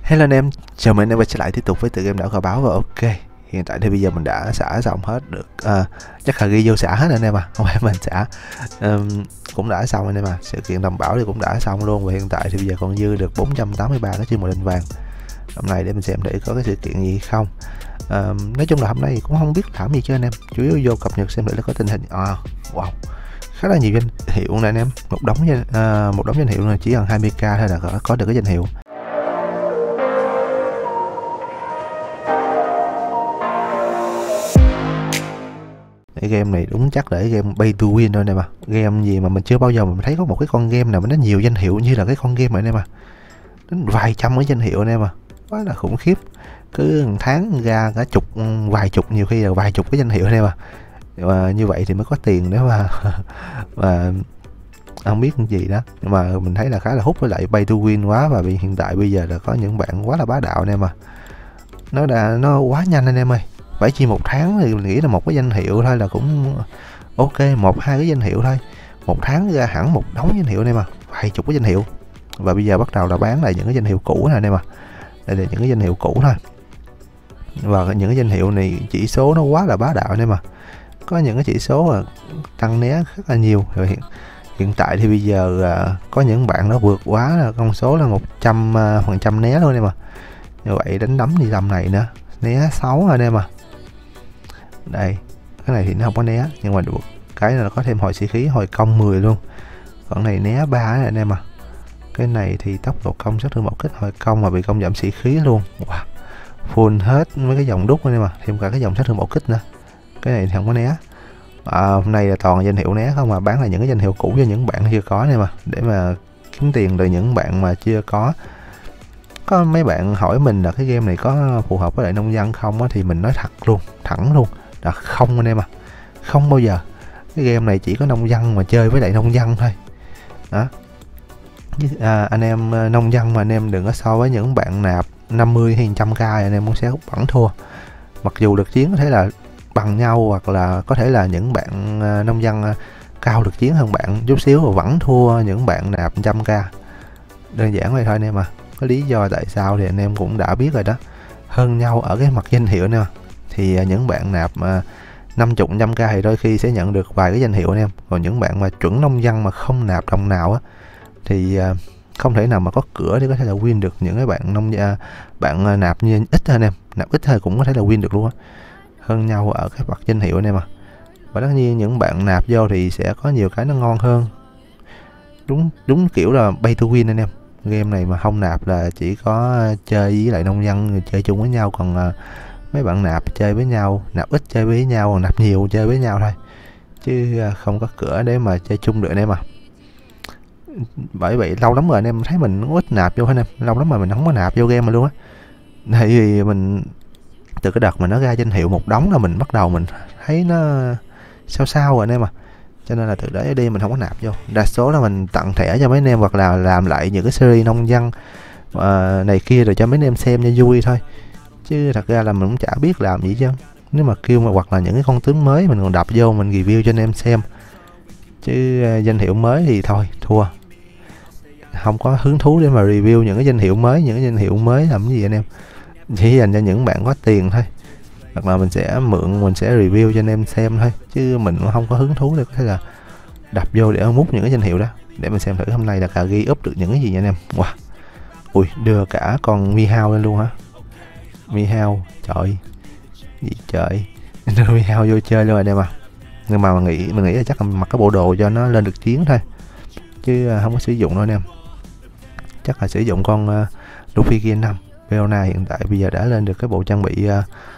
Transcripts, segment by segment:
Hello anh em, chào mừng anh em quay trở lại tiếp tục với tựa game đảo cờ báo. Và ok, hiện tại thì bây giờ mình đã xả xong hết được, chắc là ghi vô xả hết anh em không phải mình xả. Cũng đã xong anh em sự kiện đồng bảo thì cũng đã xong luôn. Và hiện tại thì bây giờ còn dư được 483 cái chương mục lệnh vàng. Hôm nay để mình xem để có cái sự kiện gì không. Nói chung là hôm nay cũng không biết làm gì chứ anh em, chủ yếu vô cập nhật xem để có tình hình. Wow, khá là nhiều danh hiệu này anh em, một đống danh hiệu này chỉ cần 20k thôi là có được cái danh hiệu. Cái game này đúng chắc là cái game pay to win thôi nè mà. Game gì mà mình chưa bao giờ mình thấy có một cái con game nào mà nó nhiều danh hiệu như là cái con game này nè mà. Đến vài trăm cái danh hiệu nè mà. Quá là khủng khiếp. Cứ tháng ra cả chục, vài chục, nhiều khi là vài chục cái danh hiệu nè mà. Và như vậy thì mới có tiền để mà và không biết gì đó. Nhưng mà mình thấy là khá là hút với lại pay to win quá. Và vì hiện tại bây giờ là có những bạn quá là bá đạo nè mà. Nó quá nhanh anh em ơi. Phải chi một tháng thì mình nghĩ là một cái danh hiệu thôi là cũng ok, một hai cái danh hiệu thôi. Một tháng ra hẳn một đống danh hiệu này mà, vài chục cái danh hiệu. Và bây giờ bắt đầu là bán lại những cái danh hiệu cũ này mà. Đây là những cái danh hiệu cũ thôi. Và những cái danh hiệu này chỉ số nó quá là bá đạo này mà. Có những cái chỉ số mà tăng né rất là nhiều. Rồi hiện tại thì bây giờ có những bạn nó vượt quá là con số là 100% né luôn đây mà. Như vậy đánh đấm đi tầm này nữa, né 6 anh em à. Đây, cái này thì nó không có né, nhưng mà được cái là có thêm hồi sĩ khí, hồi công 10 luôn. Còn này né 3 này anh em à. Cái này thì tốc độ công, sát thương một kích, hồi công mà bị công giảm sĩ khí luôn. Wow. Full hết mấy cái dòng đúc anh em à, thêm cả cái dòng sát thương một kích nữa. Cái này thì không có né. Hôm nay là toàn danh hiệu né không, mà bán là những cái danh hiệu cũ cho những bạn chưa có này mà, để mà kiếm tiền từ những bạn mà chưa có. Có mấy bạn hỏi mình là cái game này có phù hợp với lại nông dân không á, thì mình nói thẳng luôn là không anh em à, không bao giờ. Cái game này chỉ có nông dân mà chơi với lại nông dân thôi đó. Anh em nông dân mà anh em đừng có so với những bạn nạp 50 hay 100k anh em cũng sẽ vẫn thua. Mặc dù lực chiến có thể là bằng nhau, hoặc là có thể là những bạn nông dân cao lực chiến hơn bạn chút xíu và vẫn thua những bạn nạp 100k. Đơn giản vậy thôi anh em à. Có lý do tại sao thì anh em cũng đã biết rồi đó. Hơn nhau ở cái mặt danh hiệu nè. Thì những bạn nạp 50 100k thì đôi khi sẽ nhận được vài cái danh hiệu anh em. Còn những bạn mà chuẩn nông dân mà không nạp đồng nào á, thì không thể nào mà có cửa để có thể là win được những cái bạn nạp như ít thôi anh em. Nạp ít thôi cũng có thể là win được luôn á. Hơn nhau ở cái mặt danh hiệu anh em à. Và tất nhiên những bạn nạp vô thì sẽ có nhiều cái nó ngon hơn. Đúng kiểu là pay to win anh em. Game này mà không nạp là chỉ có chơi với lại nông dân chơi chung với nhau. Còn mấy bạn nạp chơi với nhau, nạp ít chơi với nhau, còn nạp nhiều chơi với nhau thôi, chứ không có cửa để mà chơi chung được anh em à. Bởi vậy lâu lắm rồi anh em thấy mình ít nạp vô anh em, lâu lắm mà mình không có nạp vô game mà luôn á. Tại vì mình từ cái đợt mà nó ra danh hiệu một đống là mình bắt đầu mình thấy nó sao rồi anh em à. Cho nên là từ đấy đi mình không có nạp vô. Đa số là mình tặng thẻ cho mấy anh em, hoặc là làm lại những cái series nông dân này kia rồi cho mấy anh em xem cho vui thôi. Chứ thật ra là mình cũng chả biết làm gì chứ. Nếu mà kêu mà hoặc là những cái con tướng mới mình còn đập vô mình review cho anh em xem. Chứ danh hiệu mới thì thôi, thua. Không có hứng thú để mà review những cái danh hiệu mới. Những cái danh hiệu mới làm cái gì anh em, chỉ dành cho những bạn có tiền thôi. Hoặc là mình sẽ mình sẽ review cho anh em xem thôi, chứ mình cũng không có hứng thú để có thể là đập vô để múc những cái danh hiệu đó. Để mình xem thử hôm nay là cà ghi up được những cái gì nha anh em. Wow. Ui, đưa cả con Mihao lên luôn hả? Mihao, trời gì trời. Đưa Mihao vô chơi luôn rồi anh em à. Nhưng mà mình nghĩ là chắc là mặc cái bộ đồ cho nó lên được chiến thôi, chứ không có sử dụng đâu anh em. Chắc là sử dụng con Luffy Gear 5. Leona hiện tại bây giờ đã lên được cái bộ trang bị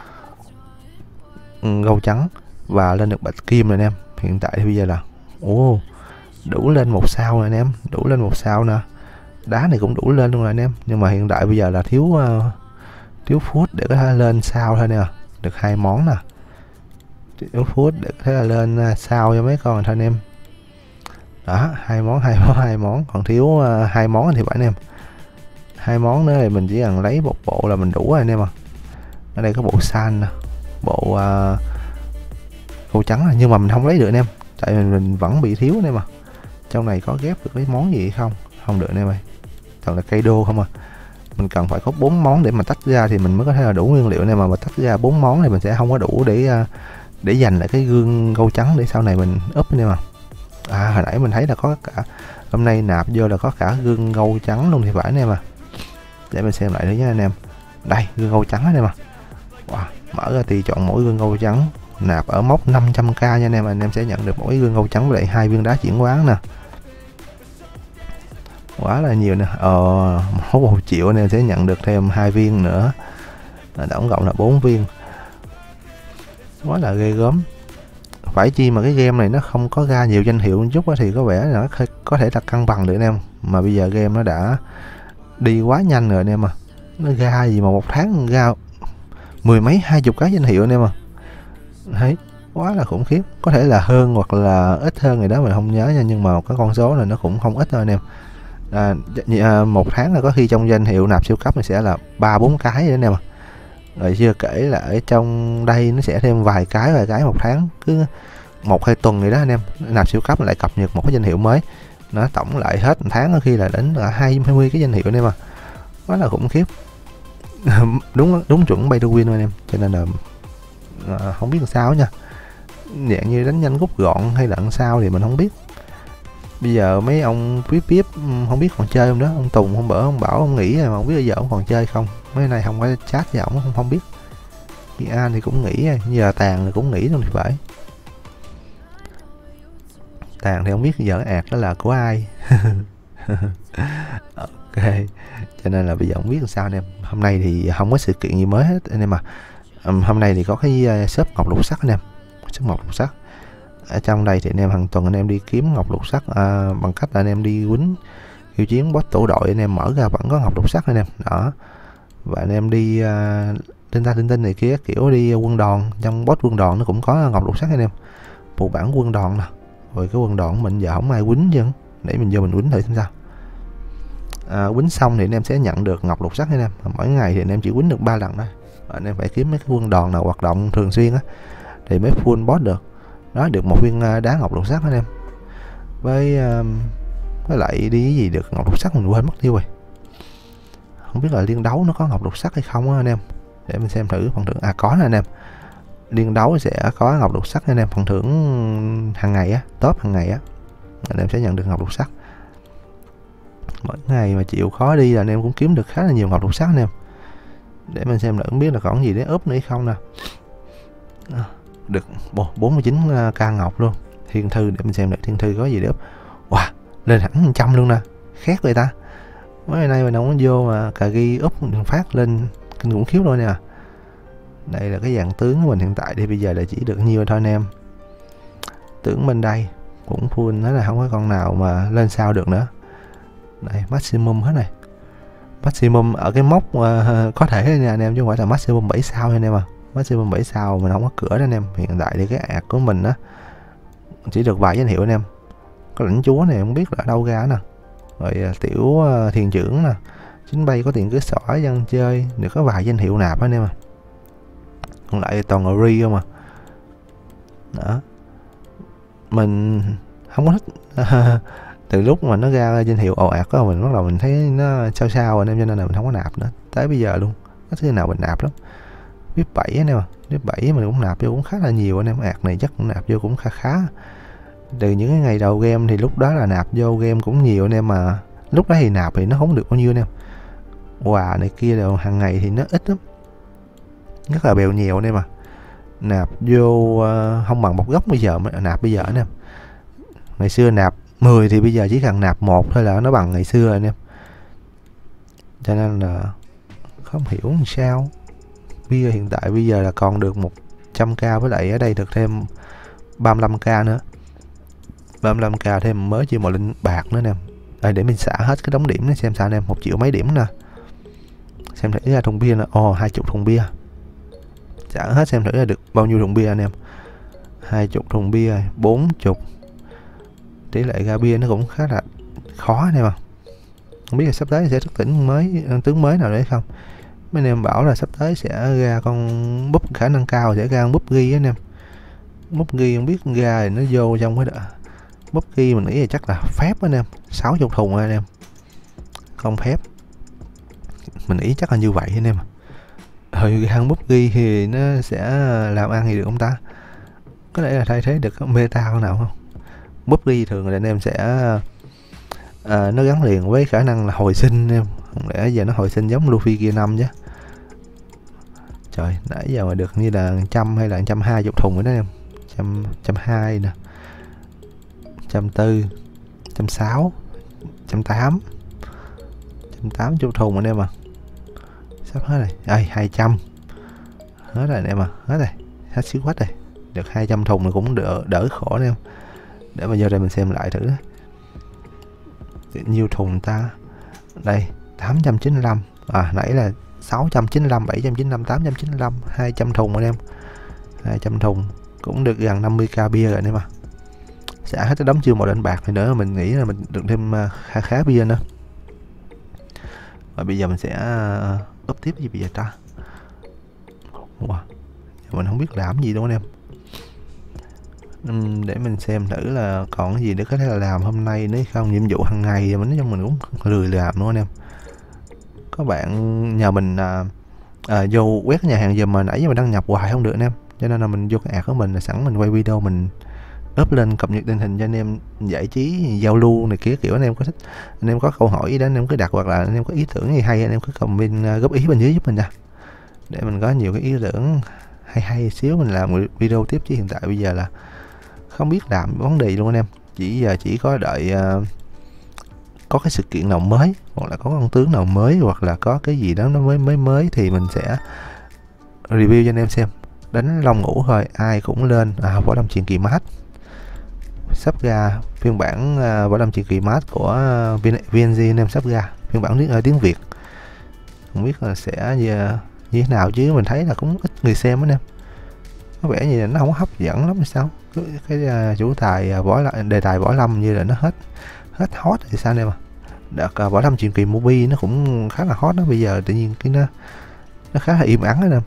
gâu trắng và lên được bạch kim rồi anh em. Hiện tại thì bây giờ là đủ lên 1 sao rồi anh em, đủ lên 1 sao nè. Đá này cũng đủ lên luôn rồi anh em. Nhưng mà hiện tại bây giờ là thiếu food để có thể lên sao thôi nè. Được 2 món nè. Thiếu food để có thể là lên sao cho mấy con thôi anh em. Đó, 2 món, còn thiếu 2 món thì phải anh em. 2 món nữa thì mình chỉ cần lấy một bộ là mình đủ rồi anh em à. Ở đây có bộ san nè, bộ gâu trắng này, nhưng mà mình không lấy được anh em, tại mình vẫn bị thiếu anh em à. Trong này có ghép được cái món gì không? Không được anh em ơi, toàn là cây đô không à. mình cần phải có 4 món để mà tách ra thì mình mới có thể là đủ nguyên liệu này, mà tách ra 4 món thì mình sẽ không có đủ để dành lại cái gương gâu trắng để sau này mình úp nè mà. Hồi nãy mình thấy là có cả, hôm nay nạp vô là có cả gương gâu trắng luôn thì phải nè mà. Để mình xem lại nữa nha anh em. Đây, gương gâu trắng nè mà. Wow, mở ra thì chọn mỗi gương gâu trắng, nạp ở mốc 500k nha anh em sẽ nhận được mỗi gương gâu trắng với lại 2 viên đá chuyển hóa nè. Quá là nhiều nè. Mốc 1 triệu anh em sẽ nhận được thêm 2 viên nữa. Tổng cộng là 4 viên. Quá là ghê gớm. Phải chi mà cái game này nó không có ra nhiều danh hiệu một chút thì có vẻ là nó có thể là cân bằng được anh em. Mà bây giờ game nó đã đi quá nhanh rồi anh em à. Nó ra gì mà một tháng ra mười mấy 20 cái danh hiệu anh em à. Thấy quá là khủng khiếp. Có thể là hơn hoặc là ít hơn người đó mình không nhớ nha, nhưng mà cái con số này nó cũng không ít thôi anh em. Một tháng là có khi trong danh hiệu nạp siêu cấp này sẽ là 3-4 cái nữa anh em à. Rồi chưa kể là ở trong đây nó sẽ thêm vài cái một tháng, cứ 1-2 tuần vậy đó anh em, nạp siêu cấp lại cập nhật một cái danh hiệu mới, nó tổng lại hết một tháng có khi là đến là 20 cái danh hiệu anh em à. Quá là khủng khiếp. đúng chuẩn pay to win anh em, cho nên là không biết làm sao nha, dạng như đánh nhanh rút gọn hay là làm sao thì mình không biết. Bây giờ mấy ông VIP không biết còn chơi không đó, ông Tùng hôm bữa ông bảo ông nghỉ rồi mà không biết bây giờ ông còn chơi không. Mấy này không có chat với ổng không biết. Chị An thì cũng nghỉ rồi, giờ Tàn thì cũng nghỉ luôn thì phải. Tàn thì không biết giờ ạt đó là của ai. Ok, cho nên là bây giờ không biết làm sao anh em. Hôm nay thì không có sự kiện gì mới hết anh em à. Hôm nay thì có cái shop ngọc lục sắt anh em, shop ngọc lục sắt. Ở trong đây thì anh em hàng tuần anh em đi kiếm ngọc lục sắt bằng cách là anh em đi quýnh khiêu chiến boss tổ đội, anh em mở ra vẫn có ngọc lục sắt anh em đó. Và anh em đi tinh này kia kiểu đi quân đoàn, trong boss quân đoàn nó cũng có ngọc lục sắt anh em, phụ bản quân đoàn nè. Rồi cái quân đoàn của mình giờ không ai quýnh chứ, để mình vô mình quýnh thử xem sao. Quýnh xong thì anh em sẽ nhận được ngọc lục sắt anh em. Mỗi ngày thì anh em chỉ quýnh được 3 lần thôi. Anh em phải kiếm mấy cái quân đoàn nào hoạt động thường xuyên á thì mới full boss được. Đó, được một viên đá ngọc lục sắt anh em. Với lại đi cái gì được ngọc lục sắt mình quên mất tiêu rồi. Không biết là liên đấu nó có ngọc lục sắt hay không á anh em. Để mình xem thử phần thưởng. Có nè anh em. Liên đấu sẽ có ngọc lục sắt anh em, phần thưởng hàng ngày á, top hàng ngày á. Anh em sẽ nhận được ngọc lục sắt. Mỗi ngày mà chịu khó đi là anh em cũng kiếm được khá là nhiều ngọc lục sắt anh em. Để mình xem là không biết là còn gì để úp nữa hay không nè. Được 49k ngọc luôn. Thiên thư, để mình xem được thiên thư có gì để úp. Wow, lên hẳn 100 luôn nè. Khác vậy ta. Mấy ngày nay mình không có vô mà cà ghi úp phát lên kinh khủng khiếp luôn nè. Đây là cái dạng tướng của mình hiện tại thì bây giờ là chỉ được nhiêu thôi anh em. Tướng bên đây cũng full, nó là không có con nào mà lên sao được nữa. Đây maximum hết này. Maximum ở cái mốc có thể nha anh em, chứ không phải là maximum 7 sao anh em à. Maximum 7 sao mình không có cửa đó anh em. Hiện tại thì cái ạc của mình á chỉ được vài danh hiệu anh em. Có lãnh chúa này không biết là đâu ra nè. Rồi tiểu thiền trưởng nè. Chính bay có tiền cứ xỏ dân chơi, được có vài danh hiệu nạp anh em à. Còn lại toàn là re không à. Đó. Mình không có thích. Từ lúc mà nó ra danh hiệu ồ ạt đó mình bắt đầu mình thấy nó sao sao anh em, cho nên là mình không có nạp nữa. Tới bây giờ luôn. Có thứ nào mình nạp lắm. VIP 7 anh em à. VIP 7 mình cũng nạp vô cũng khá là nhiều anh em. Ạc này chắc cũng nạp vô cũng khá. Từ những cái ngày đầu game thì lúc đó là nạp vô game cũng nhiều anh em, mà lúc đó thì nạp thì nó không được bao nhiêu anh em. Quà này kia đều hàng ngày thì nó ít lắm, rất là bèo nhiều anh em à. Nạp vô không bằng một góc bây giờ mới nạp bây giờ anh em. Ngày xưa nạp 10 thì bây giờ chỉ cần nạp 1 thôi là nó bằng ngày xưa anh em. Cho nên là không hiểu làm sao. Bây giờ hiện tại bây giờ là còn được 100k, với lại ở đây được thêm 35k nữa. 35k thêm mới chưa một linh bạc nữa nè. Đây để mình xả hết cái đống điểm để xem sao anh em. 1 triệu mấy điểm nè. Xem thử ra thùng bia nè. 20 thùng bia. Xả hết xem thử là được bao nhiêu thùng bia anh em. 20 thùng bia, 40. Tỷ lệ ra bia nó cũng khá là khó anh em à. Không biết là sắp tới sẽ thức tỉnh mới, tướng mới nào đấy không. Mấy anh em bảo là sắp tới sẽ ra con búp khả năng cao, sẽ ra con búp ghi anh em. Búp ghi không biết ra thì nó vô trong cái đợt. Búp ghi mình nghĩ là chắc là phép anh em. 60 thùng anh em. Không phép. Mình nghĩ chắc là như vậy anh em. Rồi hang PUBG thì nó sẽ làm ăn gì được không ta? Có lẽ là thay thế được meta con nào không? PUBG thường là anh em sẽ nó gắn liền với khả năng là hồi sinh em. Không lẽ giờ nó hồi sinh giống Luffy kia 5 chứ? Trời, nãy giờ mà được như là 100 hay là 120 thùng rồi đó em. 120 nè. 140, 160, 180, 180 thùng anh em à. Sắp hết rồi. Đây 200. Hết rồi anh em à, hết rồi. Hết xíu quá rồi. Được 200 thùng thì cũng đỡ khổ anh em. Để mà vô đây mình xem lại thử. Nhiêu thùng ta? Đây 895. Nãy là 695, 795, 895, 200 thùng anh em. 200 thùng cũng được gần 50k bia rồi anh em à. Sẽ hết cái đống chưa một đánh bạc này nữa, mình nghĩ là mình được thêm khá bia nữa. Và bây giờ mình sẽ up tiếp gì bây giờ ta? Wow. Mình không biết làm gì luôn anh em. Để mình xem thử là còn cái gì để có thể là làm hôm nay nữa không. Nhiệm vụ hàng ngày mình nói chung mình cũng lười làm luôn anh em. Có bạn nhờ mình vô quét nhà hàng giùm mà nãy giờ mình đăng nhập hoài không được anh em, cho nên là mình vô cái ad của mình là sẵn mình quay video mình up lên cập nhật tình hình cho anh em giải trí giao lưu này kia kiểu. Anh em có thích, anh em có câu hỏi gì đó anh em cứ đặt, hoặc là anh em có ý tưởng gì hay anh em cứ comment góp ý bên dưới giúp mình nha, để mình có nhiều cái ý tưởng hay xíu mình làm video tiếp. Chứ hiện tại bây giờ là không biết làm vấn đề luôn anh em, chỉ có đợi có cái sự kiện nào mới, hoặc là có con tướng nào mới, hoặc là có cái gì đó nó mới thì mình sẽ review cho anh em xem. Đánh Long Ngũ thôi ai cũng lên. Võ Lâm Truyền Kỳ Mát sắp ra phiên bản Võ Lâm Truyền Kỳ Mát của VNG anh em, sắp ra phiên bản tiếng Việt. Không biết là sẽ như thế nào, chứ mình thấy là cũng ít người xem anh em, có vẻ như là nó không hấp dẫn lắm hay sao. Cái chủ tài đề tài Võ Lâm như là nó hết hot thì sao anh em à. Đợt Võ Lâm Truyền Kỳ Movie nó cũng khá là hot đó, bây giờ tự nhiên cái nó khá là im ắng anh em.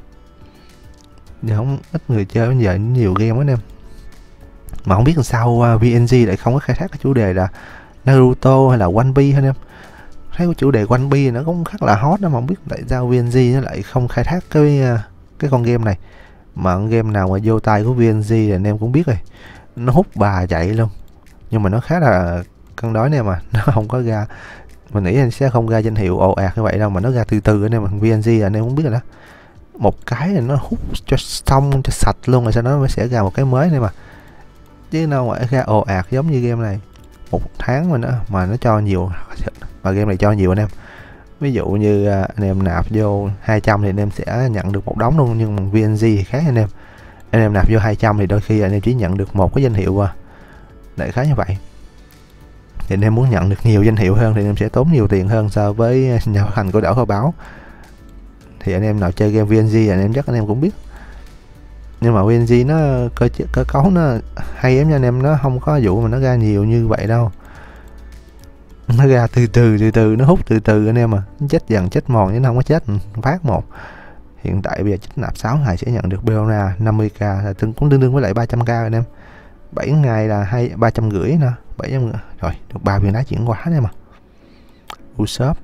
Giờ không ít người chơi, bây giờ nhiều game anh em. Mà không biết làm sao VNG lại không có khai thác cái chủ đề là Naruto hay là One Piece anh em. Thấy cái chủ đề One Piece nó cũng khá là hot đó, mà không biết tại sao VNG nó lại không khai thác cái con game này. Mà con game nào mà vô tay của VNG thì anh em cũng biết rồi, nó hút bà chạy luôn. Nhưng mà nó khá là cân đối nè, mà nó không có ra, mình nghĩ anh sẽ không ra danh hiệu ồ ạt như vậy đâu, mà nó ra từ từ anh em. VNG anh em cũng biết rồi đó, một cái là nó hút cho xong cho sạch luôn rồi sau đó mới sẽ ra một cái mới này chứ đâu mà ra ồ ạt giống như game này. Một tháng mà nó cho nhiều, mà game này cho nhiều anh em. Ví dụ như anh em nạp vô 200 thì anh em sẽ nhận được một đống luôn, nhưng mà VNG thì khác anh em nạp vô 200 thì đôi khi anh em chỉ nhận được một cái danh hiệu đại khái như vậy. Thì anh em muốn nhận được nhiều danh hiệu hơn thì anh em sẽ tốn nhiều tiền hơn so với nhà phát hành của Đảo Kho Báu. Thì anh em nào chơi game VNG anh em chắc anh em cũng biết. Nhưng mà VNG nó cơ cấu nó hay lắm nha anh em, nó không có vụ mà nó ra nhiều như vậy đâu. Nó ra từ từ nó hút từ từ anh em à, chết dần chết mòn chứ nó không có chết phát một. Hiện tại bây giờ chích nạp 6 ngày sẽ nhận được Belona 50k, là cũng tương đương với lại 300k anh em. 7 ngày là 350 nè, 700 rồi được 3 viên đá chuyển hóa anh em à. Usopp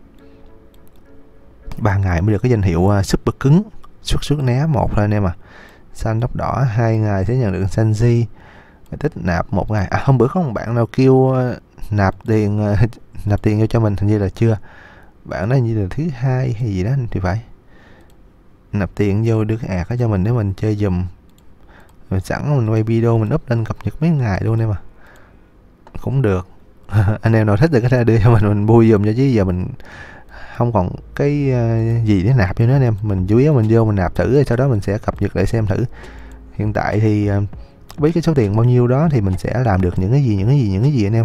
3 ngày mới được cái danh hiệu super cứng xuất né 1 thôi anh em à. Xanh tóc đỏ 2 ngày sẽ nhận được Sanji. Tích nạp 1 ngày. Hôm bữa có một bạn nào kêu nạp tiền vô cho mình, hình như là chưa. Bạn nói như là thứ 2 hay gì đó thì phải. Nạp tiền vô được cái ad đó cho mình để mình chơi dùm. Rồi sẵn mình quay video mình up lên cập nhật mấy ngày luôn em à. Cũng được. Anh em nào thích thì có thể đưa cho mình bui dùm cho, chứ giờ mình không còn cái gì để nạp cho nó anh em. Mình chủ yếu mình vô mình nạp thử rồi sau đó mình sẽ cập nhật lại xem thử. Hiện tại thì với cái số tiền bao nhiêu đó thì mình sẽ làm được những cái gì anh em.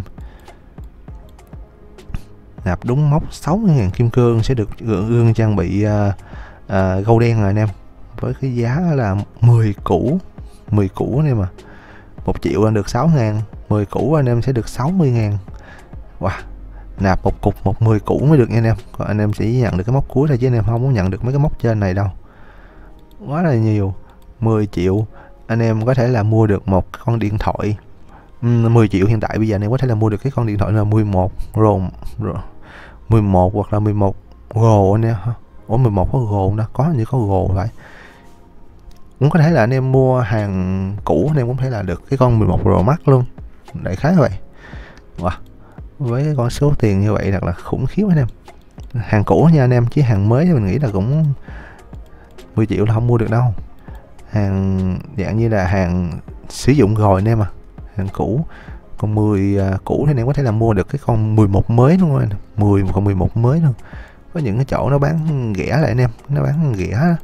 Nạp đúng mốc 60.000 kim cương sẽ được gương trang bị gâu đen rồi anh em, với cái giá là 10 củ anh em à. 1 triệu được 6.000, 10 củ anh em sẽ được 60.000. Wow, nạp một cục 10 củ mới được nha anh em. Còn anh em chỉ nhận được cái mốc cuối thôi, chứ anh em không có nhận được mấy cái mốc trên này đâu. Quá là nhiều. 10 triệu anh em có thể là mua được một con điện thoại. 10 triệu hiện tại bây giờ anh em có thể là mua được cái con điện thoại là 11 Pro 11 hoặc là 11 Pro anh em. Ủa 11 có gồ đó, có như có gồ vậy. Cũng có thể là anh em mua hàng cũ anh em cũng thể là được cái con 11 Pro Max luôn, đại khái vậy. Wow. Với cái con số tiền như vậy thật là khủng khiếp anh em. Hàng cũ nha anh em, chứ hàng mới thì mình nghĩ là cũng 10 triệu là không mua được đâu. Hàng dạng như là hàng sử dụng rồi anh em à, hàng cũ. Còn 10 cũ thì anh em có thể là mua được cái con 11 mới đúng không anh? 10 còn 11 mới luôn. Có những cái chỗ nó bán rẻ lại anh em, nó bán rẻ.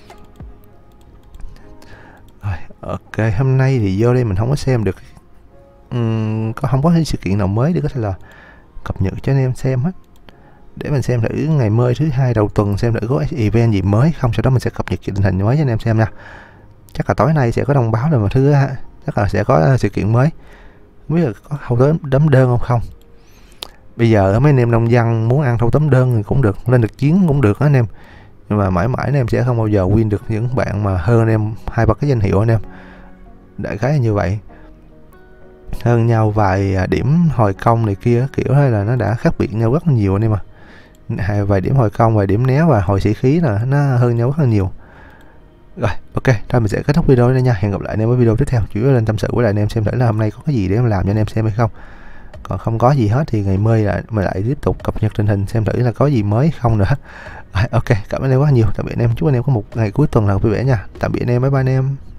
Rồi, ok, hôm nay thì vô đây mình không có xem được không có sự kiện nào mới để có thể là cập nhật cho anh em xem hết. Để mình xem thử ngày mới thứ hai đầu tuần xem thử có event gì mới không, sau đó mình sẽ cập nhật tình hình mới cho anh em xem nha. Chắc là tối nay sẽ có thông báo rồi mà thứ chắc là sẽ có sự kiện mới. Không biết là có thâu tóm đơn không. Bây giờ mấy anh em nông dân muốn ăn thâu tóm đơn thì cũng được, lên được chiến cũng được đó anh em. Nhưng mà mãi mãi anh em sẽ không bao giờ win được những bạn mà hơn anh em 2-3 cái danh hiệu anh em. Đại khái là như vậy. Hơn nhau vài điểm hồi công này kia kiểu hay là nó đã khác biệt nhau rất là nhiều anh em à. Vài điểm hồi công, vài điểm né và hồi sĩ khí là nó hơn nhau rất là nhiều. Rồi, ok, thôi mình sẽ kết thúc video đây nha. Hẹn gặp lại anh em ở video tiếp theo. Chủ yếu lên tâm sự với lại anh em xem thử là hôm nay có cái gì để em làm cho anh em xem hay không. Còn không có gì hết thì ngày mai lại tiếp tục cập nhật tình hình xem thử là có gì mới không nữa. Rồi, ok, cảm ơn anh em quá nhiều. Tạm biệt anh em. Chúc anh em có một ngày cuối tuần là vui vẻ nha. Tạm biệt anh em, bye bye anh em.